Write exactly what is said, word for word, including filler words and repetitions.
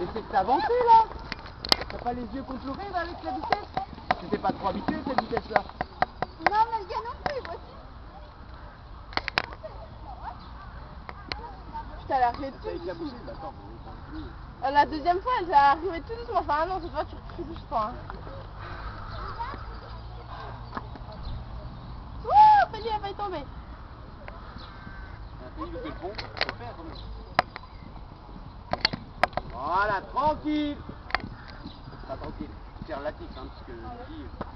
Essaie de t'avancer là. T'as pas les yeux contre le rêve avec la vitesse. Tu t'es pas trop habitué à cette vitesse là. Non, mais le gars non plus, voici. Putain, elle a arrivé tout Avec la doucement. bouchée, bah attends, mais oui. Euh, La deuxième fois, elle est arrivée tout doucement. Enfin, non, cette fois, tu recrues doucement. Hein. Wouh, Feli, elle va y tomber. Un pays louper le pont, faut faire quand même. Voilà, tranquille. Pas tranquille, c'est relatif, hein, parce que le ski...